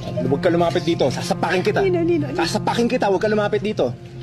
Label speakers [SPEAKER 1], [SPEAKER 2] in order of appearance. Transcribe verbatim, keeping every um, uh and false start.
[SPEAKER 1] Huwag ka lumapit dito. Sasapakin kita.
[SPEAKER 2] Nino, Nino, Nino.
[SPEAKER 1] Sasapakin kita. Huwag ka lumapit dito.